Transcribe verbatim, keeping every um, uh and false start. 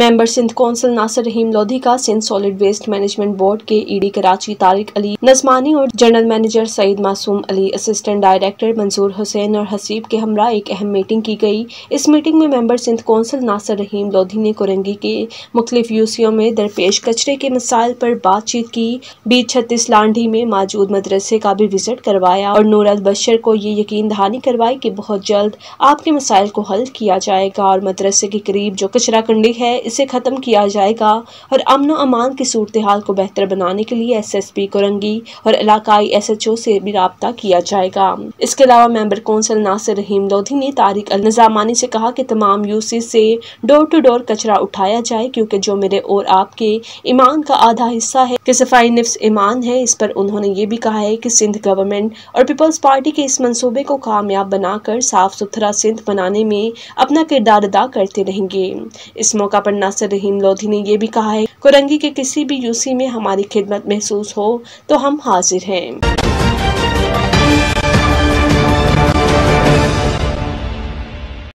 Member Sindh council Nasir Rahim Lodhi का Sindh solid waste management board के ED Karachi Tariq Ali Najmani और जनरल मैनेजर सईद मासूम अली, असिस्टेंट डायरेक्टर मंजूर हुसैन और हसीब के हमरा एक अहम मीटिंग की गई। इस मीटिंग में मेंबर सिंध कौंसिल नासिर रहीम लोधी ने कुरंगी के मुख्तलिफ यूसीओं में दरपेश कचरे के मसाइल पर बातचीत की। बीच छत्तीस लांडी में मौजूद मदरसे का भी विजिट करवाया और नूर अल बशर को ये यकीन दहानी करवाई कि बहुत जल्द आपके मसाइल को हल किया जाएगा और मदरसे के करीब जो कचरा कंडी है इसे खत्म किया जाएगा और अमन अमान की सूरत हाल को बेहतर बनाने के लिए एस एस पी कुरंगी और इलाकाई एस एच ओ से भी राब्ता किया जाएगा। इसके अलावा मेंबर कौंसिल नासिर रहीम लोधी ने तारिक अल नजामानी से कहा कि तमाम यूसी से डोर टू डोर कचरा उठाया जाए, क्योंकि जो मेरे और आपके ईमान का आधा हिस्सा है कि सफाई निफ्स ईमान है। इस पर उन्होंने ये भी कहा है कि सिंध गवर्नमेंट और पीपल्स पार्टी के इस मंसूबे को कामयाब बनाकर साफ सुथरा सिंध बनाने में अपना किरदार अदा करते रहेंगे। इस मौका पर नासिर रहीम लोधी ने यह भी कहा है कुरंगी के किसी भी यूसी में हमारी खिदमत महसूस हो तो हम हाजिर हैं।